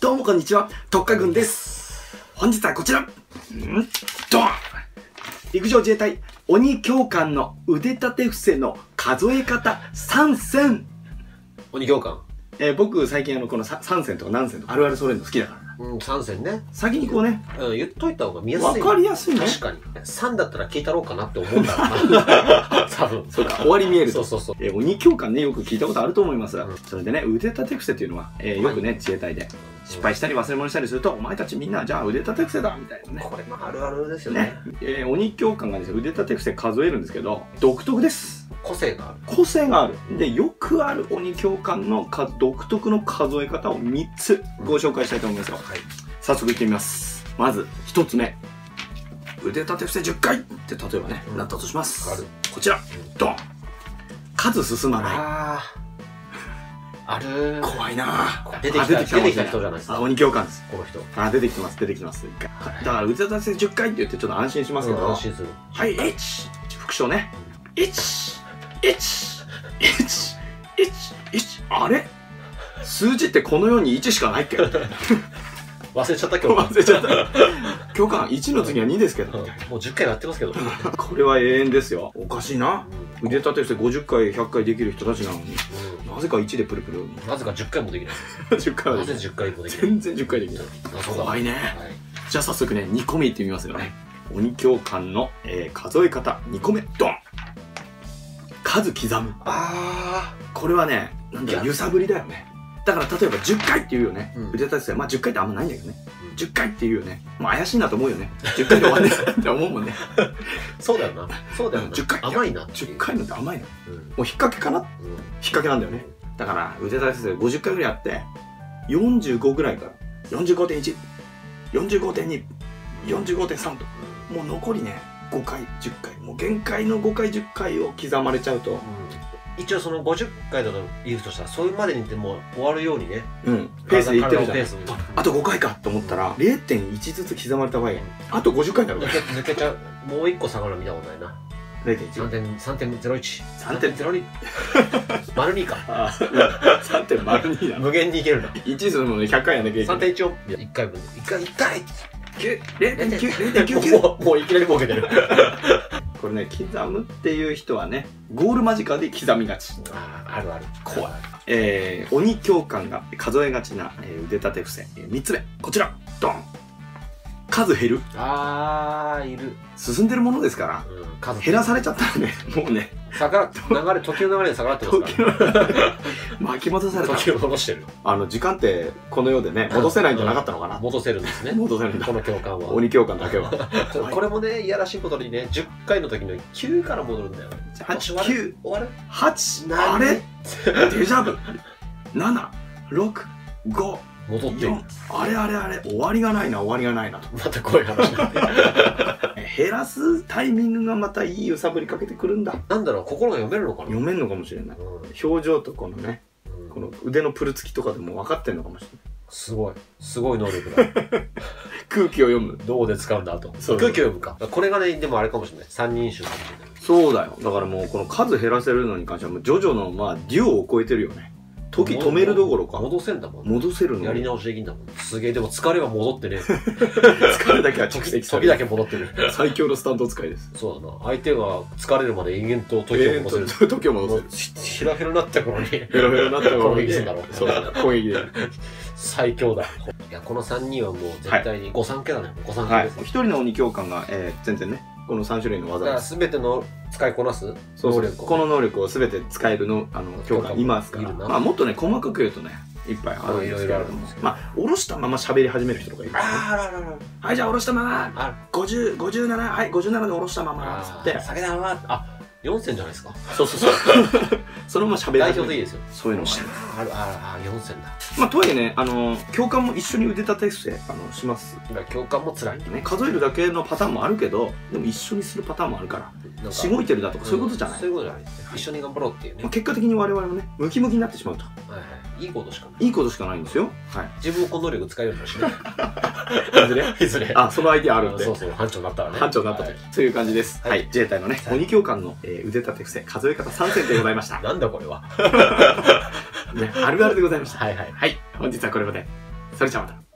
どうもこんにちは、特化軍です。本日はこちら、ドン！陸上自衛隊鬼教官の腕立て伏せの数え方3選。 鬼教官。 僕最近この3選とか何選とかあるあるそれるの好きだから。 3選ね。 先にこうね、 言っといた方が見やすい。 わかりやすいね。 確かに。3だったら聞いたろうかなって思うんだろうな。多分。 そうか、終わり見えると。 そうそうそう。 鬼教官ね、よく聞いたことあると思います。それでね、腕立て伏せっていうのは、よくね、自衛隊で失敗したり忘れ物したりすると、お前たちみんな、じゃあ腕立て伏せだみたいなね。 これもあるあるですよね。 鬼教官がですね、腕立て伏せ数えるんですけど、独特です。 個性がある。 個性がある。で、よくある鬼教官の独特の数え方を3つご紹介したいと思いますよ。はい。早速いってみます。まず、1つ目。腕立て伏せ10回って例えばね、なったとします。こちら。ドン。数進まない。 ある。 怖いなぁ。 出てきた人じゃないですか。 鬼教官です。 この人。 出てきてます。だから、腕立て伏せ10回って言ってちょっと安心しますけど。 安心する。 はい、1。副将ね。1。あれ数字ってこの世に1しかないっけ忘れちゃった今日。 忘れちゃった。教官、1の次は2ですけど。もう10回やってますけど。 これは永遠ですよ。おかしいな。腕立て伏せ50回、100回できる人たちなのに。なぜか1でプルプル。 なぜか10回もできない。 10回はなぜ10回もできない。 全然10回できない。怖いね。じゃあ早速ね、2個目いってみますよね。鬼教官の数え方2個目。ドン！数刻む。これはね、なんだろう、揺さぶりだよね。だから例えば10回って言うよね。腕立て伏せ。まあ10回ってあんまないんだけどね。10回って言うよね。もう怪しいなと思うよね。10回で終わんねえって思うもんね。 そうだよな。そうだよな。 10回。 甘いな。 10回なんて甘いな。もう引っ掛けかな？引っ掛けなんだよね。だから腕立て伏せ50回ぐらいやって、45ぐらいから、45.1、45.2、45.3と、もう残りね、5回、10回。もう限界の5回、10回を刻まれちゃうと。 一応その50回だと言うとしたら、そういうまでにでも終わるようにね。 ペースでいってるじゃん。あと5回かと思ったら、0.1 ずつ刻まれた場合、あと50回になるから。 抜けちゃう。もう1個下がるの見たことないな。 0.1。 3.01。3.02。丸2か。 3.02だ。 無限にいけるな。 1するので100回やんなきゃいけない。 3.14。1回分。1回 0.9。 もういきなりボケてる。 これね、刻むっていう人はね、ゴール間近で刻みがち。 あるある。 怖い。鬼教官が数えがちな腕立て伏せ。3つ目。こちら。ドン。数減る。 いる。 進んでるものですから、減らされちゃったらね、もうね、 時の流れで逆らってますからね。 巻き戻された。 時を戻してる。 時間ってこの世でね、戻せないんじゃなかったのかな。 戻せるんですね。 戻せるんだ。 この教官は。 鬼教官だけは。 これもね、いやらしいことにね、10回の時の9から戻るんだよ。 8、9、 終わる 8、あれデジャブ。7、6、5、 戻ってる。 あれ、終わりがないなと。 またこういう話だ。 減らすタイミングがまたいい揺さぶりかけてくるんだ。 なんだろう、心が読めるのかな。 読めるのかもしれない。表情とこのね、この腕のプルつきとかでも分かってんのかもしれない。 すごい能力だ。 空気を読む。 どうで使うんだと。空気を読むか。これがね、でもあれかもしれない。三人称。 そうだよ。だからもうこの数減らせるのに関しては、ジョジョのデュオを超えてるよね。時止めるどころか。 戻せんだもん。 戻せるの。 やり直しできんだもん。すげえ、でも疲れは戻ってね。 疲れだけは蓄積される。 時だけ戻ってる。 最強のスタンド使いです。 そうだな。相手が疲れるまで延々と時を戻せる。 時を戻せる。 ヘラヘラになった頃に。 ヘラヘラになった頃に。 攻撃するんだろう。 そうだ。攻撃で。 最強だ。いや、この3人はもう絶対に御三家だね。御三家です。 一人の鬼教官が、全然ね、この3種類の技です。全ての使いこなす能力。 この能力を全て使える教官いますから。まあもっとね、細かく言うとね、いっぱいあるんですけれども。まあ、下ろしたまま喋り始める人とかいる。はい、じゃあ下ろしたまま、57、はい、57で下ろしたまま、つって。 酒だな。4戦じゃないですか。 そう。そのまま喋り代表でいいですよ。 そういうのも 4戦だ。 まあ、とはいえね、教官も一緒に腕立て伏せ、します。 教官も辛いね。数えるだけのパターンもあるけど、でも一緒にするパターンもあるから、しごいてるだとか、そういうことじゃない。 そういうことじゃない。一緒に頑張ろうっていうね。 結果的に我々もね、ムキムキになってしまうと。 いいことしかない。 いいことしかないんですよ。はい。 自分もこの能力使えるようにしない。いずれ。 そのアイディアあるんで。 そう、班長になったらね。 班長になった時。そういう感じです。はい。自衛隊のね、鬼教官の腕立て伏せ、数え方3選でございました。 なんだこれは。 ね、あるあるでございました。 はい。 本日はこれまで。 それじゃあまた。